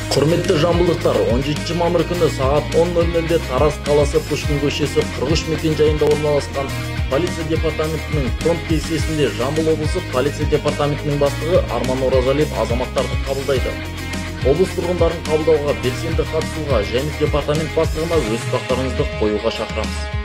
Құрметті жамбылдықтар, 17 мамыр күні сағат 10:00-де Тараз қаласы Пушкин көшесі 43 мекен-жайында орналасқан полиция департаментінің фронт кеңсесінде Жамбыл облысы полиция департаментінің бастығы Арман Оразалиев азаматтарды қабылдайды. Облыс тұрғындарын қабылдауға белсенді қатысуға және департамент бастығына өз сұрақтарыңызды қоюға шақырамыз.